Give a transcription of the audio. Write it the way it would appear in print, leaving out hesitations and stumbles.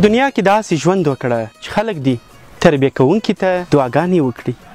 په دنیا کې داسې ژوند وکړه چې خلک دې تربیه کوونکي ته دعاګانې وکړي.